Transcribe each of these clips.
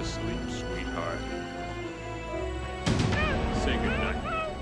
sleep, sweetheart. Say goodnight.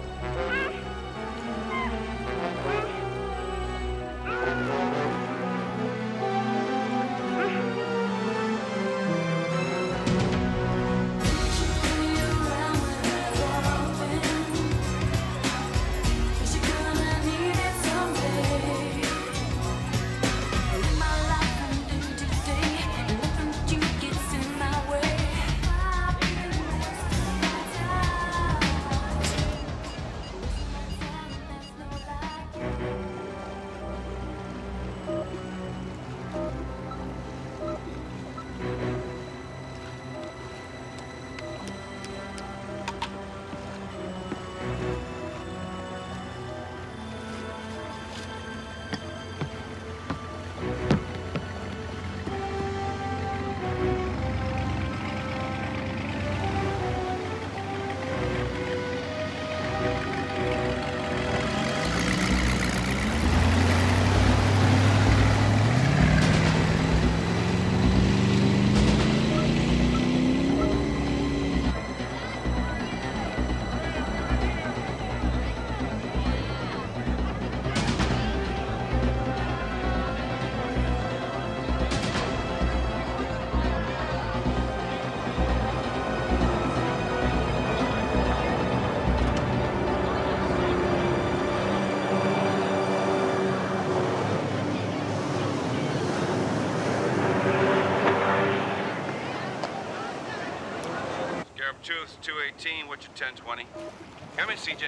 Truth 218, what's your 1020? Come in, CJ.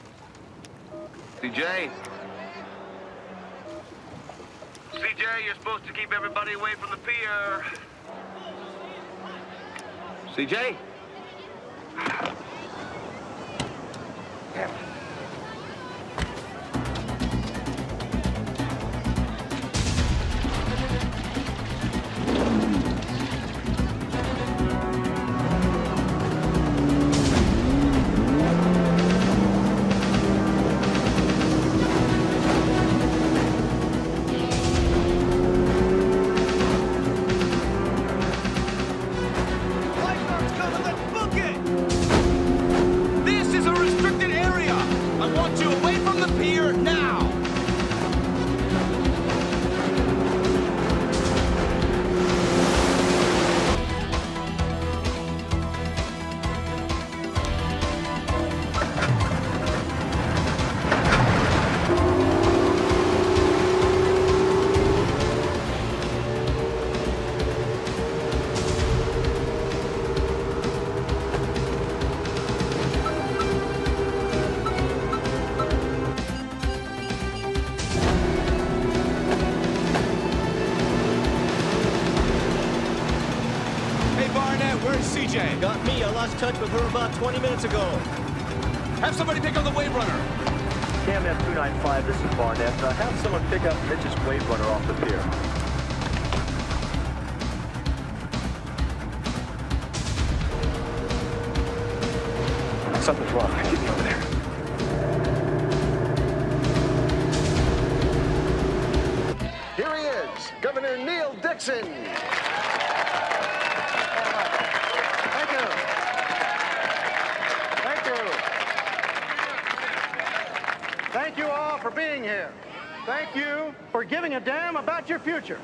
CJ? CJ, you're supposed to keep everybody away from the pier. CJ? Damn it. CJ. Got me. I lost touch with her about 20 minutes ago. Have somebody pick up the Wave Runner. KMF 295, this is Barnett. Have someone pick up Mitch's Wave Runner off the pier. Something's wrong. Get me over there. Here he is, Governor Neil Dixon. Thank you. Thank you. Thank you all for being here. Thank you for giving a damn about your future.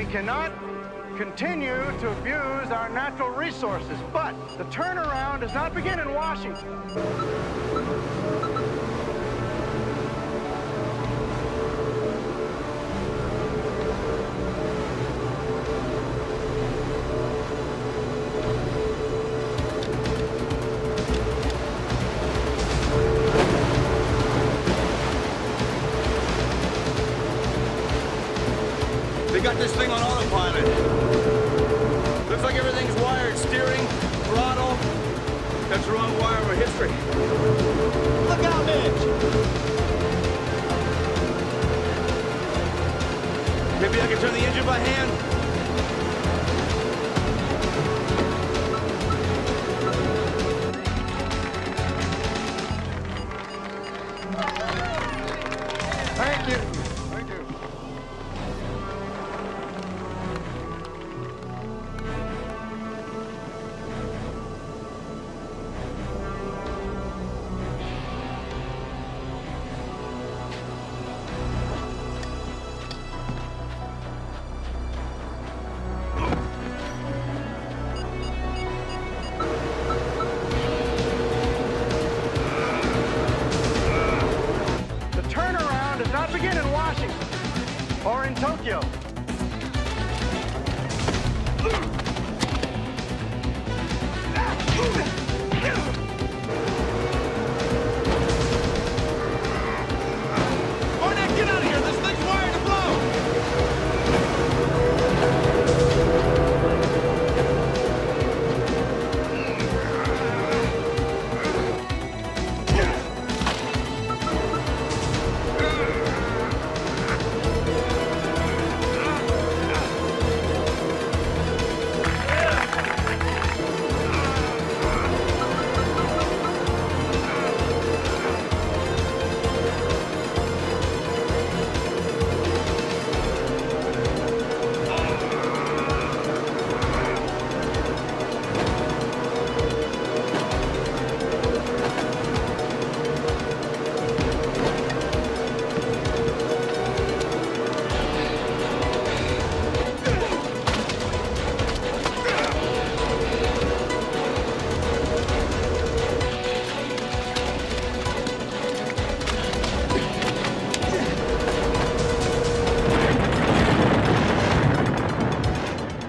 cannot continue to abuse our natural resources, but the turnaround does not begin in Washington. They got this thing on autopilot. Looks like everything's wired. Steering, throttle. That's the wrong wire for history. Look out, Mitch! Maybe I can turn the engine by hand?